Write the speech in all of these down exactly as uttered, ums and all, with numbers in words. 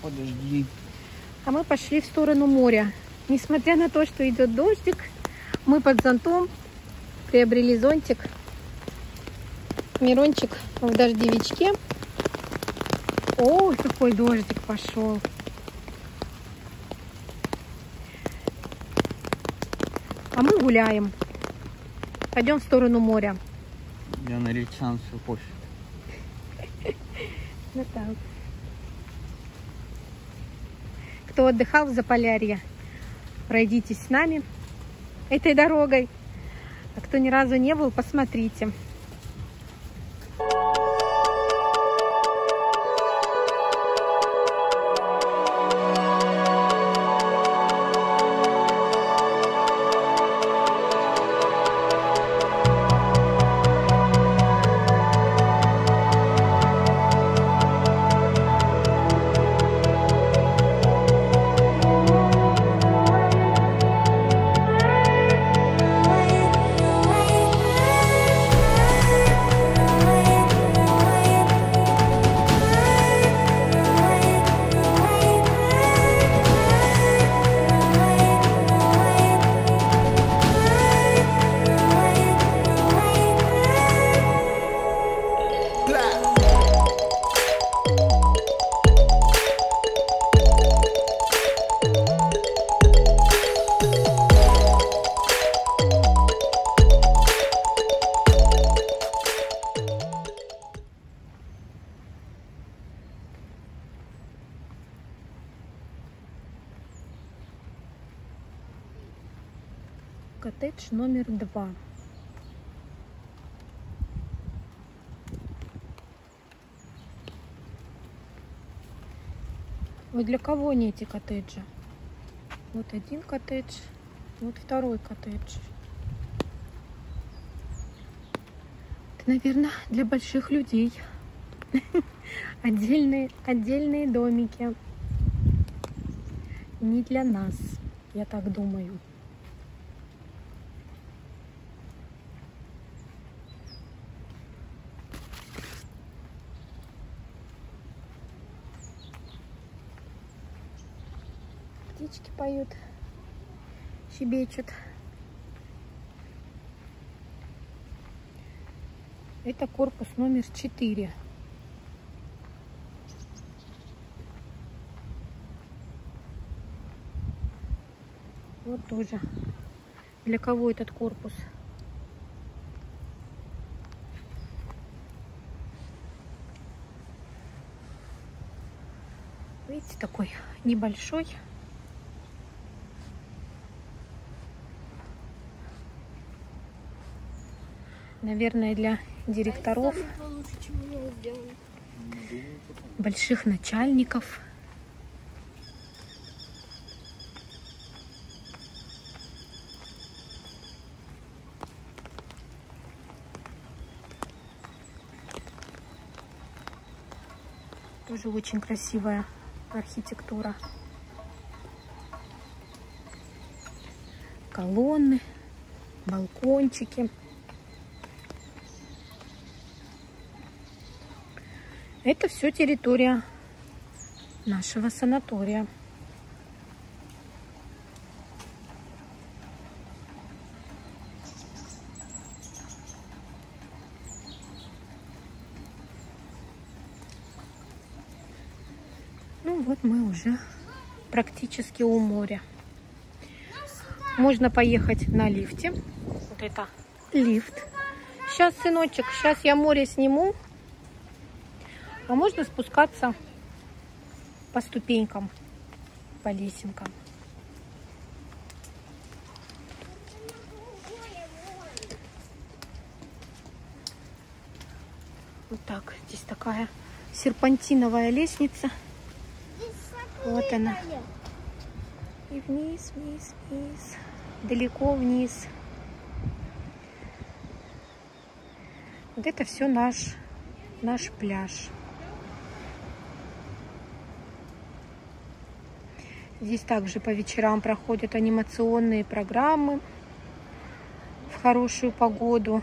Подожди. А мы пошли в сторону моря. Несмотря на то, что идет дождик, мы под зонтом приобрели зонтик. Мирончик в дождевичке. Ой, какой дождик пошел. А мы гуляем. Пойдем в сторону моря. Я налить шансу кофе. Ну так. Кто отдыхал в Заполярье, пройдитесь с нами этой дорогой. А кто ни разу не был, посмотрите. Коттедж номер два. Вот для кого они, эти коттеджи? Вот один коттедж, вот второй коттедж. Это, наверное, для больших людей. Отдельные, отдельные домики. Не для нас, я так думаю. Птички поют, щебечут. Это корпус номер четыре. Вот тоже. Для кого этот корпус? Видите, такой небольшой. Наверное, для директоров, больших начальников. Тоже очень красивая архитектура. Колонны, балкончики. Это все территория нашего санатория. Ну вот мы уже практически у моря. Можно поехать на лифте. Вот это лифт. Сейчас, сыночек, сейчас я море сниму. А можно спускаться по ступенькам, по лесенкам. Вот так. Здесь такая серпантиновая лестница. Вот она. И вниз, вниз, вниз. Далеко вниз. Вот это все наш, наш пляж. Здесь также по вечерам проходят анимационные программы в хорошую погоду,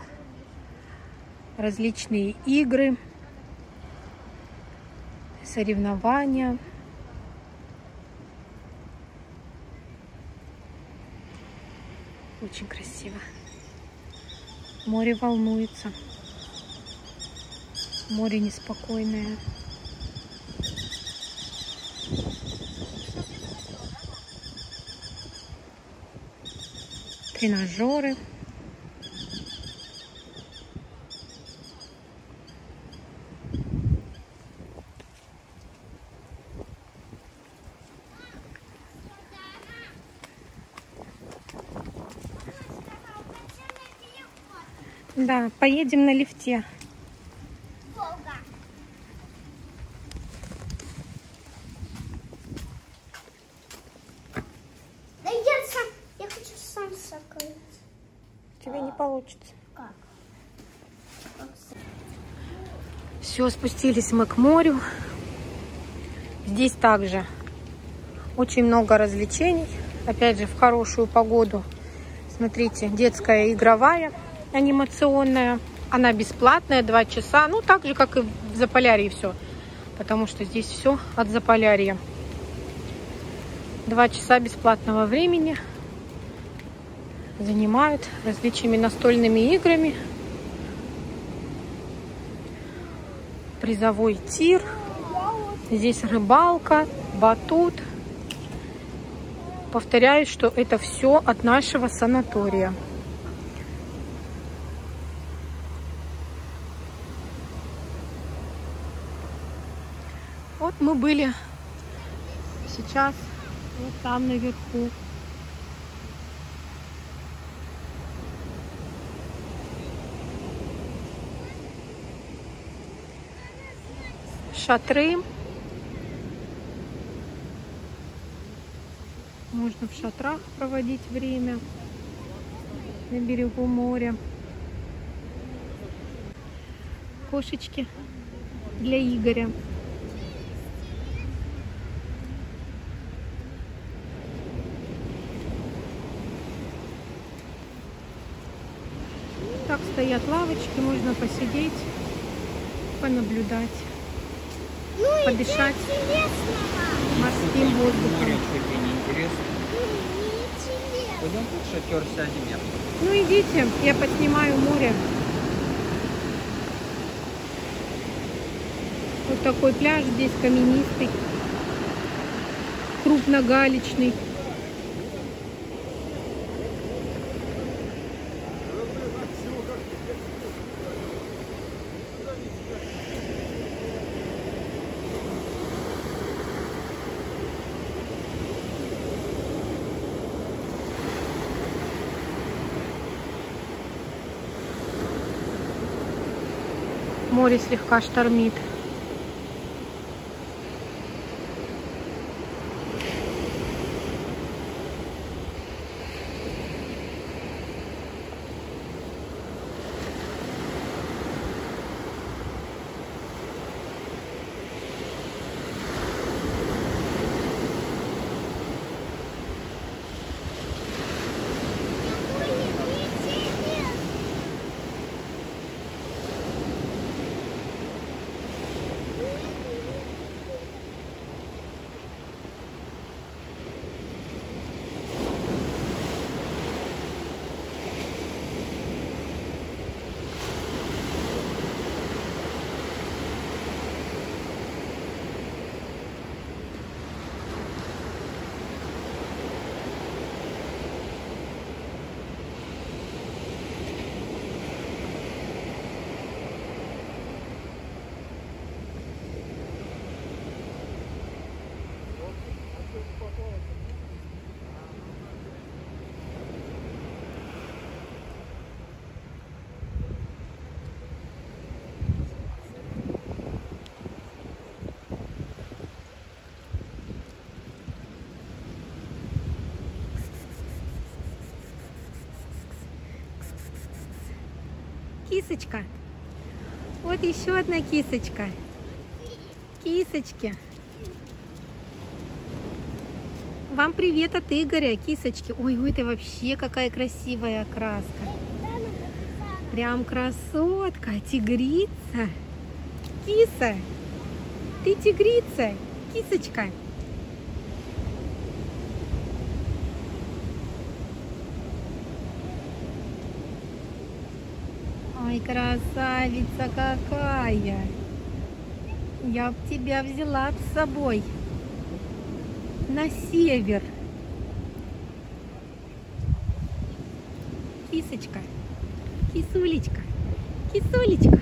различные игры, соревнования. Очень красиво. Море волнуется. Море неспокойное. Тренажеры. Да, поедем на лифте. Да я сам, я хочу сам соколить. Тебе не получится. Как? Все, спустились мы к морю. Здесь также очень много развлечений. Опять же, в хорошую погоду. Смотрите, детская игровая, анимационная. Она бесплатная, два часа. Ну, так же, как и в Заполярье все. Потому что здесь все от Заполярья. Два часа бесплатного времени. Занимают различными настольными играми. Призовой тир. Здесь рыбалка, батут. Повторяю, что это все от нашего санатория. Вот мы были сейчас вот там наверху. Шатры. Можно в шатрах проводить время на берегу моря. Кошечки для Игоря. Так стоят лавочки, можно посидеть, понаблюдать, Ну, подышать интересного. морским воздухом. Море тебе не интересно? Ну, неинтересно. Пойдем тут шатер сядем. Я. Ну идите, я поснимаю море. Вот такой пляж здесь каменистый, крупногалечный. Море слегка штормит. Кисочка. Вот еще одна кисочка. Кисочки. Вам привет от Игоря, кисочки. Ой, ой, это вообще какая красивая краска. Прям красотка. Тигрица. Киса. Ты тигрица. Кисочка. Ай, красавица какая! Я б тебя взяла с собой на север. Кисочка, кисулечка, кисулечка.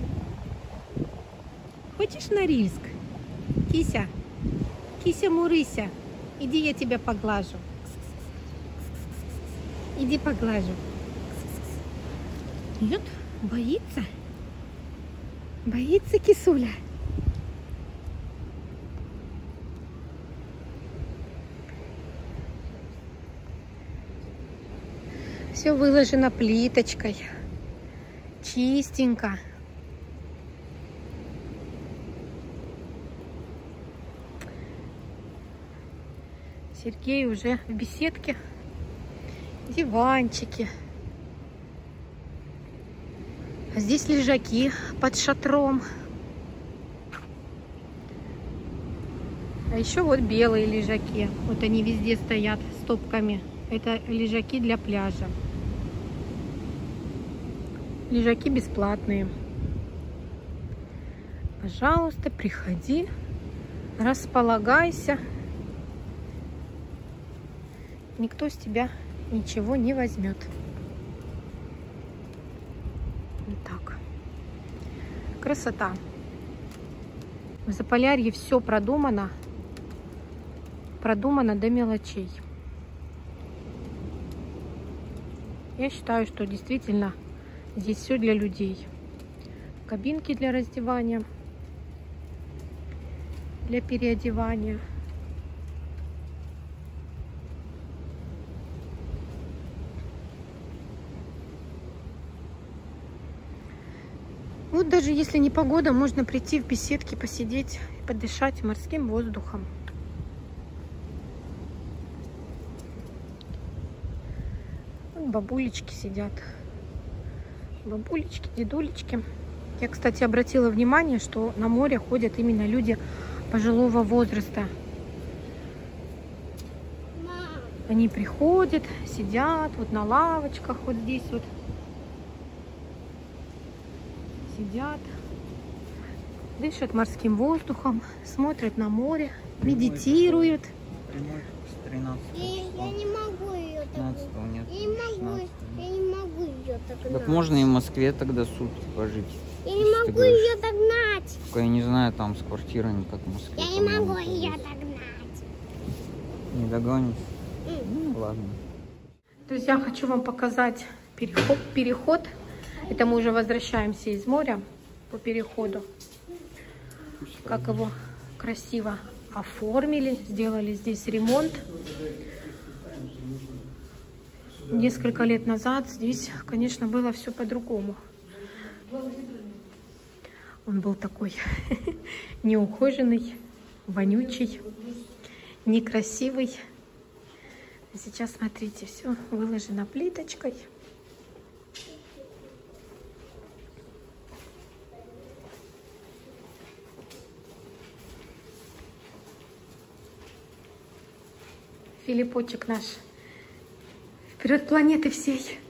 Хочешь на Норильск? Кися, кися-мурыся, иди, я тебя поглажу. Иди поглажу. Нет, боится. Боится кисуля. Все выложено плиточкой. Чистенько. Сергей уже в беседке. Диванчики. А здесь лежаки под шатром. А еще вот белые лежаки. Вот они везде стоят стопками. Это лежаки для пляжа. Лежаки бесплатные. Пожалуйста, приходи, располагайся. Никто с тебя ничего не возьмет. Вот так. Красота. В Заполярье все продумано. Продумано до мелочей. Я считаю, что действительно здесь все для людей. Кабинки для раздевания, для переодевания. Вот даже если не погода, можно прийти в беседки, посидеть и подышать морским воздухом. Бабулечки сидят. Бабулечки, дедулечки. Я, кстати, обратила внимание, что на море ходят именно люди пожилого возраста. Они приходят, сидят вот на лавочках, вот здесь вот. Сидят, дышат морским воздухом, смотрят на море, медитируют. Прямой с тринадцатого Я, числа. я не могу ее так. пятнадцатого нет. Я не могу, шестнадцатого. я не могу ее так Так гнать. можно и в Москве тогда сутки пожить. Я если не ты могу говоришь. ее догнать. Только я не знаю, там с квартирой не как в Москве. Я не по-моему, могу тоже ее есть. догнать. Не догонишь? М. Ну, ладно. Друзья, хочу вам показать переход. переход. Это мы уже возвращаемся из моря по переходу. Как его красиво оформили, сделали здесь ремонт. Несколько лет назад здесь, конечно, было все по-другому. Он был такой неухоженный, вонючий, некрасивый. А сейчас, смотрите, все выложено плиточкой. Филиппочек наш вперед планеты всей.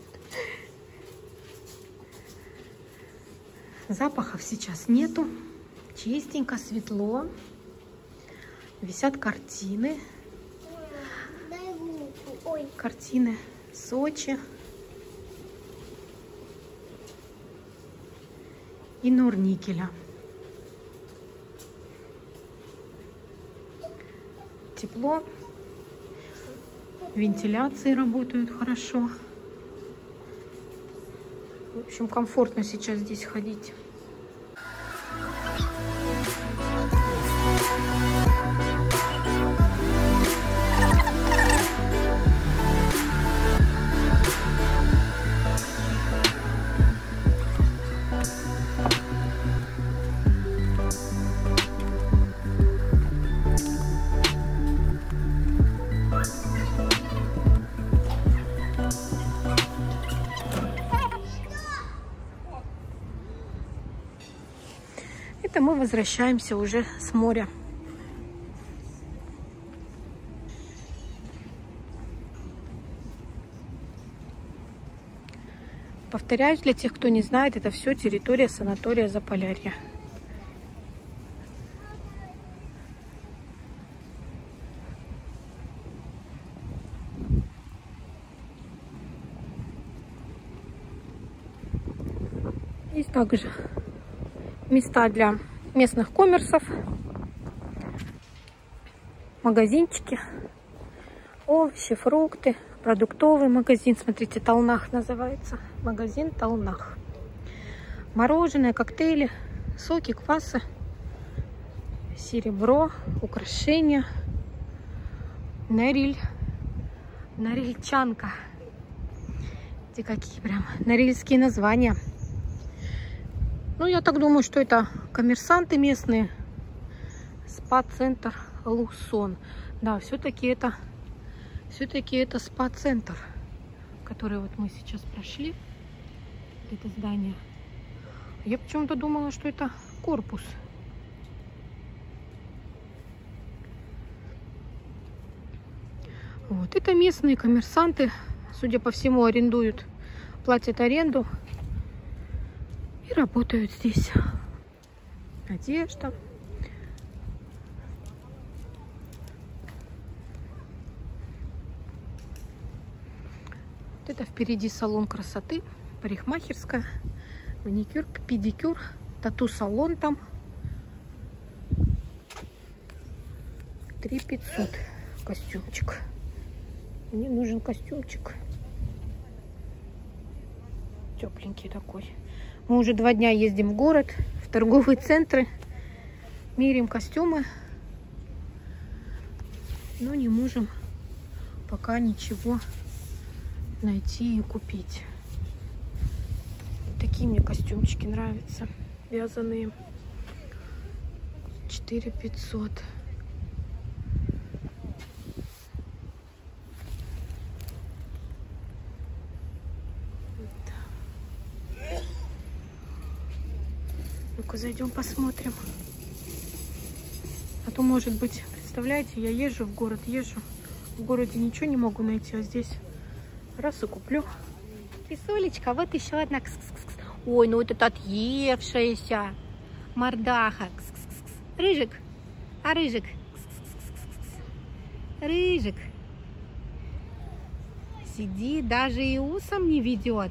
Запахов сейчас нету. Чистенько, светло. Висят картины. Дай руку. Ой. Картины Сочи и Норникеля. Тепло. Вентиляции работают хорошо. В общем, комфортно сейчас здесь ходить. Это мы возвращаемся уже с моря. повторяюсь, для тех, кто не знает, это все территория санатория Заполярье. Есть также места для местных коммерсов, магазинчики, овощи, фрукты, продуктовый магазин. Смотрите, Талнах называется. Магазин Талнах. Мороженое, коктейли, соки, квасы, серебро, украшения, Нориль, Норильчанка. Эти какие прям норильские названия. Ну, я так думаю, что это коммерсанты местные. Спа-центр Лусон. Да, все-таки это, все-таки это спа-центр, который вот мы сейчас прошли. Это здание. Я почему-то думала, что это корпус. Вот это местные коммерсанты, судя по всему, арендуют, платят аренду и работают здесь. Одежда. Вот это впереди салон красоты, парикмахерская, маникюр, педикюр, тату-салон там. три пятьсот костюмчик. Мне нужен костюмчик. Тепленький такой. Мы уже два дня ездим в город, в торговые центры, меряем костюмы, но не можем пока ничего найти и купить. Такие мне костюмчики нравятся, вязаные. четыре пятьсот. Ну-ка, зайдем, посмотрим. А то, может быть, представляете, я езжу в город, езжу. В городе ничего не могу найти, а здесь раз и куплю. Кисулечка, вот еще одна. Кс-кс-кс. Ой, ну вот это отъевшаяся мордаха. Кс-кс-кс. Рыжик, а рыжик? Кс-кс-кс. Рыжик. Сиди, даже и усом не ведет.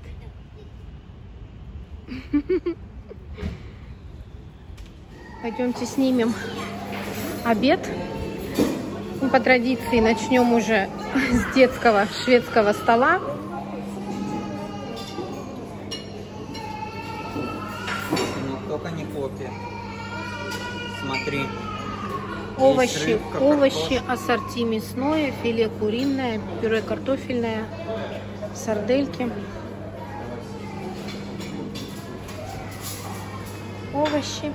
Пойдемте снимем обед. Мы по традиции начнем уже с детского шведского стола. Ну, только не копия. Смотри. Овощи, рыбка, овощи, ассорти мясное, филе куриное, пюре картофельное, сардельки. Овощи.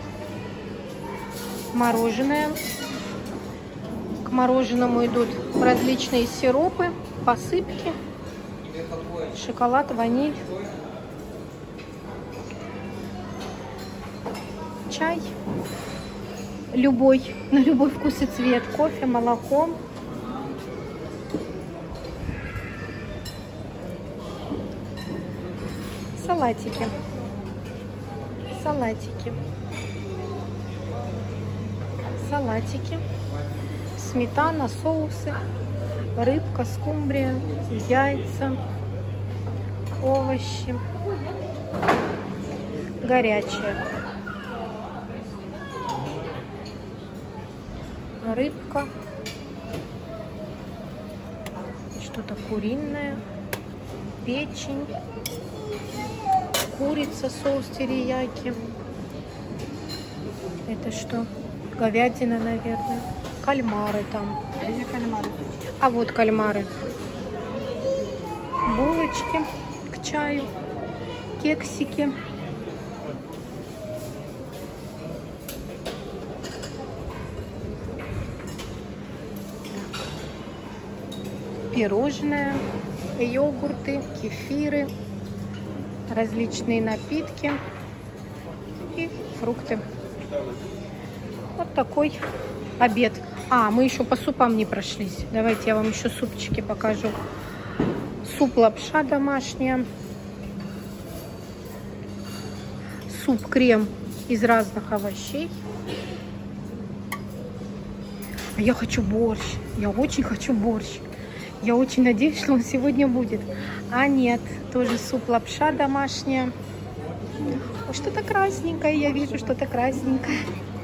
Мороженое. К мороженому идут различные сиропы, посыпки, шоколад, ваниль, чай, любой, на любой вкус и цвет, кофе, молоко. Салатики. Салатики. Салатики. Сметана, соусы, рыбка, скумбрия, яйца, овощи, горячее. Рыбка, что-то куриное, печень, курица, соус терияки. Это что? Говядина, наверное. Кальмары там. Где кальмары? А вот кальмары. Булочки к чаю. Кексики. Пирожное. Йогурты, кефиры. Различные напитки. И фрукты. Вот такой обед. А, мы еще по супам не прошлись. Давайте я вам еще супчики покажу. Суп лапша домашняя. суп-крем из разных овощей. А я хочу борщ. Я очень хочу борщ. Я очень надеюсь, что он сегодня будет. А нет, тоже суп-лапша домашняя. Ой, что-то красненькое. Я вижу что-то красненькое.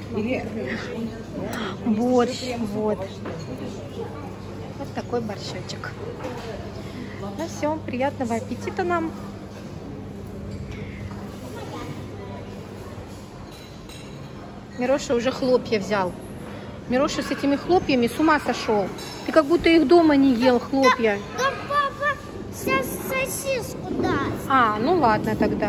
Борщ, вот. Вот такой борщочек. Ну все, приятного аппетита нам. Мироша уже хлопья взял. Мироша с этими хлопьями с ума сошел. Ты как будто их дома не ел, хлопья. Да папа сейчас сосиску даст. А, ну ладно тогда.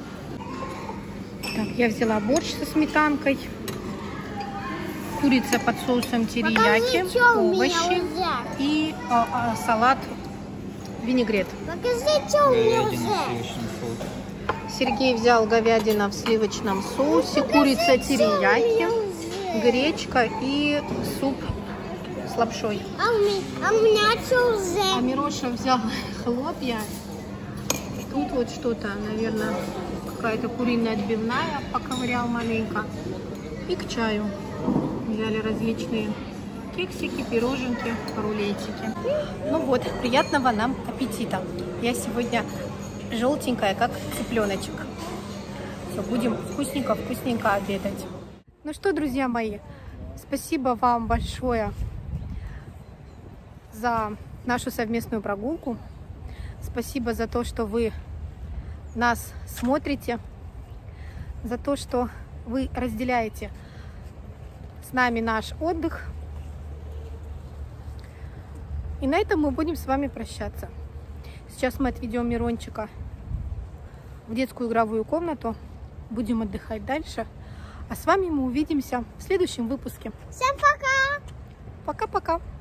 Так, я взяла борщ со сметанкой. Курица под соусом терияки, Покажи, что у меня овощи уже. и а, а, салат винегрет. Покажи, что у меня Говядина в уже. сливочном соусе. Сергей взял говядина в сливочном соусе, курица терияки, гречка и суп с лапшой. А у меня, а у меня что А уже? Мироша взял хлопья. Тут вот что-то, наверное, какая-то куриная отбивная, поковырял маленько. И к чаю взяли различные кексики, пироженки, рулетики. Ну вот, приятного нам аппетита. Я сегодня желтенькая, как цыпленочек. Все, будем вкусненько-вкусненько обедать. Ну что, друзья мои, спасибо вам большое за нашу совместную прогулку. Спасибо за то, что вы нас смотрите, за то, что вы разделяете с нами наш отдых. И на этом мы будем с вами прощаться. Сейчас мы отведем Мирончика в детскую игровую комнату. Будем отдыхать дальше. А с вами мы увидимся в следующем выпуске. Всем пока! Пока-пока!